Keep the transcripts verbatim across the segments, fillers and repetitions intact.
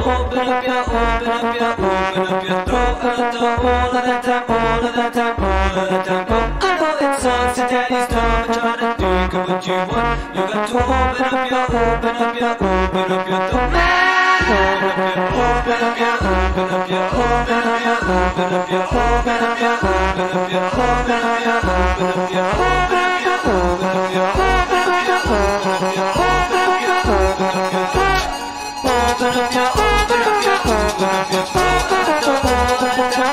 Open up your, open up your, open up your throat and the all of the time, all of the time, all of the time. I know it sucks and daddy's time, I'm trying to think of what you want. You got to open up your, open up your, open up your throat. Open up your, open up your, open up your, open up your, open up your, open up your, open up your, open up your, open up your, open up your, open up your, open up your, open up your, open up your, open up your. Open up your, open up your, open up your, open up your, open up your,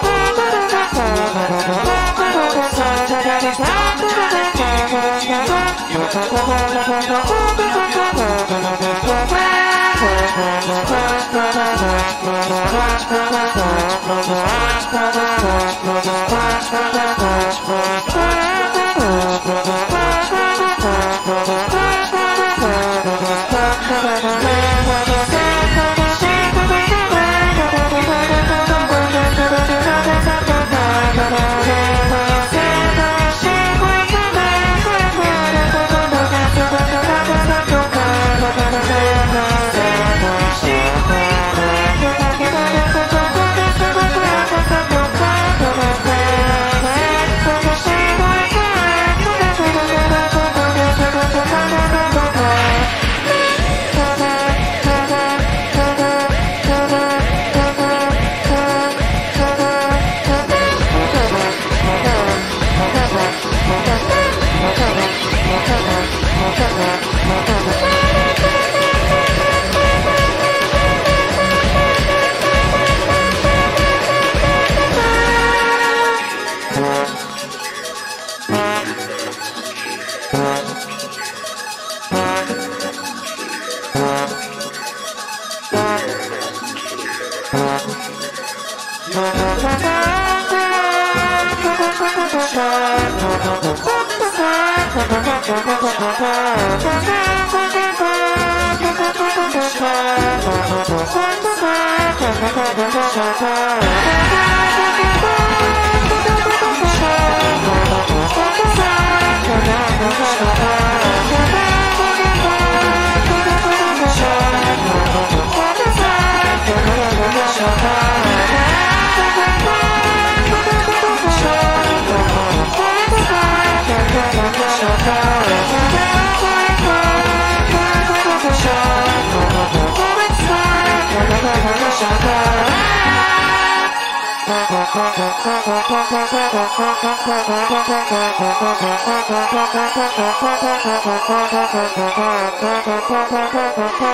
Thank you.